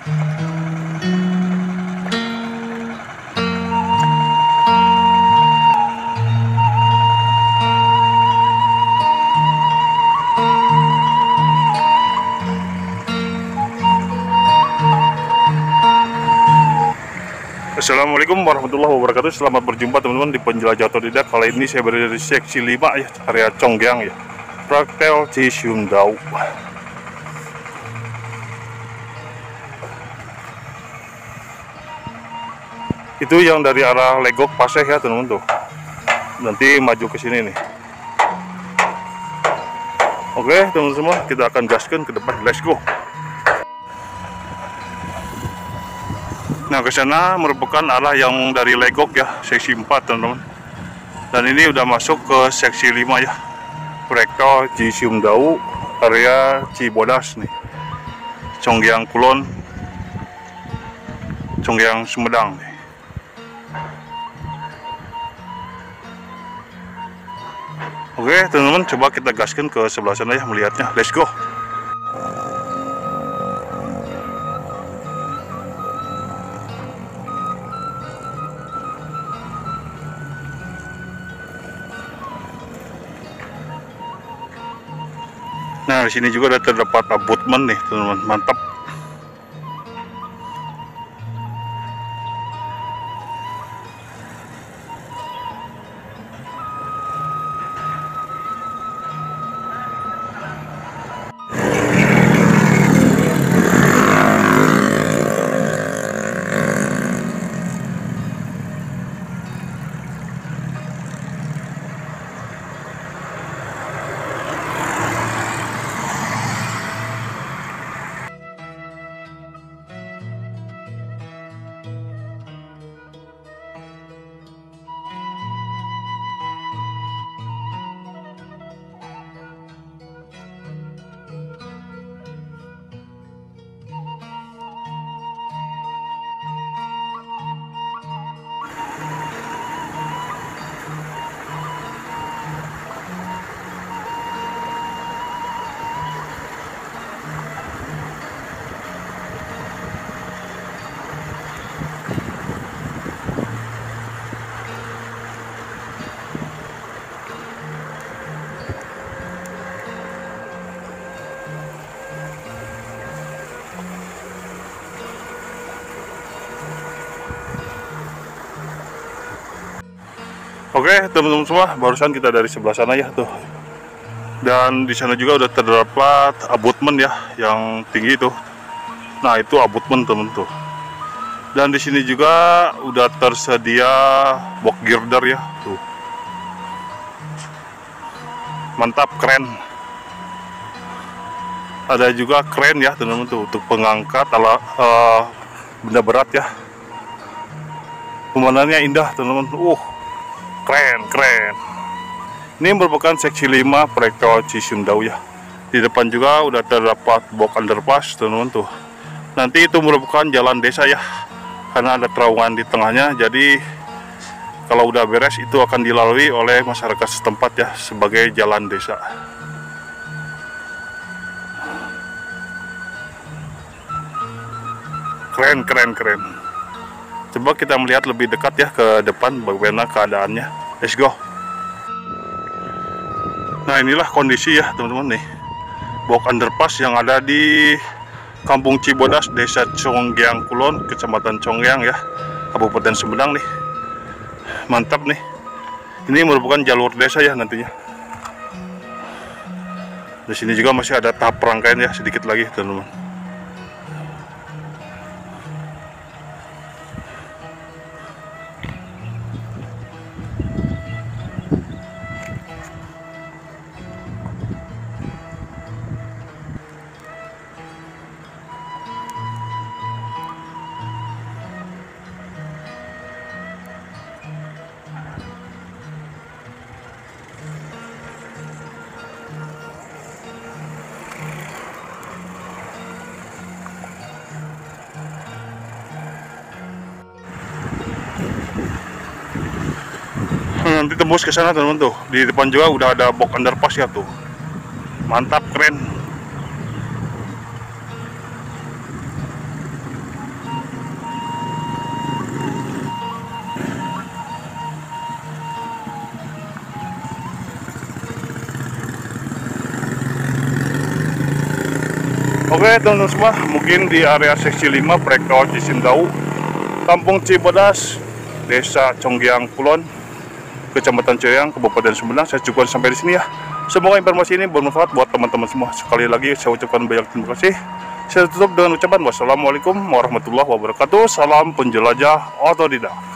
Assalamualaikum warahmatullahi wabarakatuh. Selamat berjumpa teman-teman di Penjelajah Otodidak. Kali ini saya berada di seksi 5 ya, area Conggiang ya, Praktel Cisumdawu. Itu yang dari arah Legok Paseh ya teman-teman tuh. Nanti maju ke sini nih. Oke teman-teman semua, kita akan gaskan ke depan. Let's go. Nah, ke sana merupakan arah yang dari Legok ya, seksi 4 teman-teman. Dan ini udah masuk ke seksi 5 ya, Praktel Cisumdawu, area Cibodas nih, Conggiang Kulon, Conggiang Sumedang nih. Oke teman-teman, coba kita gaskan ke sebelah sana ya melihatnya. Let's go. Nah, di sini juga ada terdapat abutmen nih, teman-teman. Mantap. Oke teman-teman semua, barusan kita dari sebelah sana ya tuh. Dan di sana juga udah terdapat abutmen ya, yang tinggi tuh. Nah itu abutmen teman tuh. Dan di sini juga udah tersedia box girder ya tuh. Mantap, keren. Ada juga keren ya teman-teman tuh untuk pengangkat benda berat ya. Pemandangannya indah teman-teman. Keren. Ini merupakan seksi 5 Praktel Cisumdawu ya. Di depan juga udah terdapat box underpass teman-teman tuh. Nanti itu merupakan jalan desa ya, karena ada terowongan di tengahnya. Jadi kalau udah beres itu akan dilalui oleh masyarakat setempat ya, sebagai jalan desa. Keren. Coba kita melihat lebih dekat ya ke depan bagaimana keadaannya. Let's go. Nah inilah kondisi ya teman-teman nih, box underpass yang ada di Kampung Cibodas, Desa Conggiang Kulon, Kecamatan Conggiang ya, Kabupaten Sumedang nih. Mantap nih. Ini merupakan jalur desa ya nantinya. Di sini juga masih ada tahap rangkaian ya, sedikit lagi teman-teman. Nanti tembus ke sana teman-teman tuh. Di depan juga udah ada box underpass ya tuh. Mantap, keren. Oke teman-teman semua, mungkin di area seksi 5 proyek tol Cisumdawu, Kampung Cibodas, Desa Conggiang Kulon, Kecamatan Ceyang, Kabupaten Sumedang. Saya cukup sampai di sini ya. Semoga informasi ini bermanfaat buat teman-teman semua. Sekali lagi saya ucapkan banyak terima kasih. Saya tutup dengan ucapan wassalamualaikum warahmatullahi wabarakatuh. Salam penjelajah otodidak.